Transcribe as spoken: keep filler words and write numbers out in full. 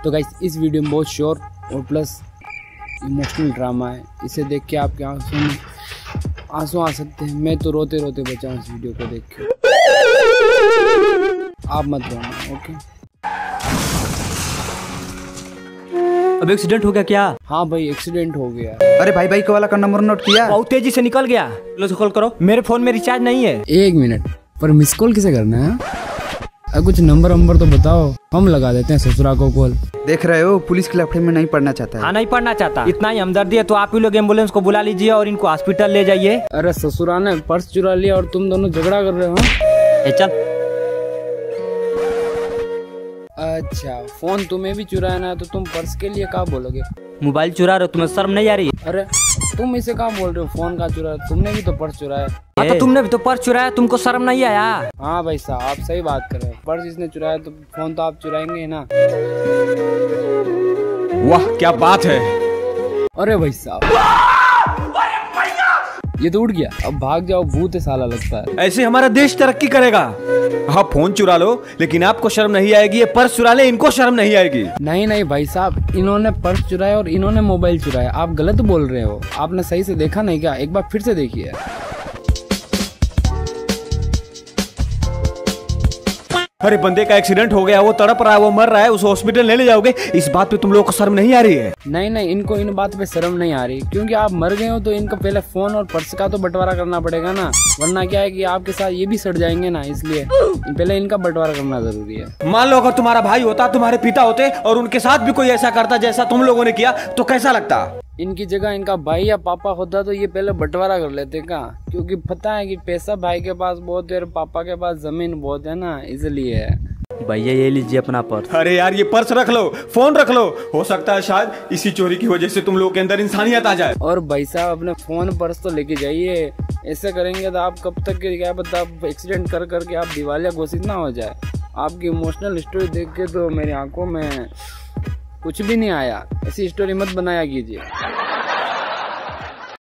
तो गाइस इस वीडियो में बहुत शोर और प्लस इमोशनल ड्रामा है, इसे देख के आपके आंसू में आंसू आ सकते हैं। मैं तो रोते रोते बचा हूँ इस वीडियो को देख के, आप मत रोना, ओके। अब एक्सीडेंट हो गया क्या? हाँ भाई एक्सीडेंट हो गया। अरे भाई भाई को वाला का नंबर नोट किया? बहुत तेजी से निकल गया। लो से कॉल करो, मेरे फोन में रिचार्ज नहीं है। एक मिनट, पर मिस कॉल किसे करना है? अरे कुछ नंबर नंबर तो बताओ, हम लगा देते हैं ससुरा को कॉल। देख रहे हो पुलिस के लफड़े में नहीं पड़ना चाहता है। हाँ नहीं पढ़ना चाहता, इतना ही हमदर्दी है तो आप ही लोग एम्बुलेंस को बुला लीजिए और इनको हॉस्पिटल ले जाइए। अरे ससुरा ने पर्स चुरा लिया और तुम दोनों झगड़ा कर रहे हो? ए चल। अच्छा फोन तुम्हें भी चुराया ना, तो तुम पर्स के लिए क्या बोलोगे? मोबाइल चुरा रहे हो, तुम्हें शर्म नहीं आ रही? अरे तुम इसे कहाँ बोल रहे हो? फोन का चुरा, तुमने भी तो पर्स चुराया। हाँ तो तुमने भी तो पर्स चुराया, तुमको शर्म नहीं आया? हाँ भाई साहब आप सही बात कर रहे हो, पर्स इसने चुराया तो फोन तो आप चुराएंगे ही ना। वाह क्या बात है। अरे भाई साहब ये तो उड़ गया, अब भाग जाओ, भूत साला लगता है। ऐसे हमारा देश तरक्की करेगा। आप फोन चुरा लो लेकिन आपको शर्म नहीं आएगी, ये पर्स चुरा ले इनको शर्म नहीं आएगी। नहीं नहीं भाई साहब, इन्होंने पर्स चुराया और इन्होंने मोबाइल चुराया, आप गलत बोल रहे हो। आपने सही से देखा नहीं क्या? एक बार फिर से देखिए। अरे बंदे का एक्सीडेंट हो गया, वो तड़प रहा है, वो मर रहा है, उसे हॉस्पिटल ले ले जाओगे, इस बात पे तुम लोगों को शर्म नहीं आ रही है? नहीं नहीं, इनको इन बात पे शर्म नहीं आ रही, क्योंकि आप मर गए हो तो इनको पहले फोन और पर्स का तो बंटवारा करना पड़ेगा ना, वरना क्या है कि आपके साथ ये भी सड़ जाएंगे ना, इसलिए पहले इनका बंटवारा करना जरूरी है। मान लो अगर तुम्हारा भाई होता, तुम्हारे पिता होते और उनके साथ भी कोई ऐसा करता जैसा तुम लोगों ने किया, तो कैसा लगता? इनकी जगह इनका भाई या पापा होता तो ये पहले बंटवारा कर लेते का, क्योंकि पता है कि पैसा भाई के पास बहुत है और पापा के पास जमीन बहुत है ना, इसलिए। भैया ये लीजिए अपना पर्स। अरे यार ये पर्स रख लो, फोन रख लो, हो सकता है शायद इसी चोरी की वजह से तुम लोगों के अंदर इंसानियत आ जाए। और भाई साहब अपने फोन पर्स तो लेके जाइए, ऐसे करेंगे तो आप कब तक के क्या पता एक्सीडेंट कर करके आप दिवालिया घोषित ना हो जाए। आपकी इमोशनल स्टोरी देख के तो मेरी आंखों में कुछ भी नहीं आया, ऐसी स्टोरी मत बनाया कीजिए।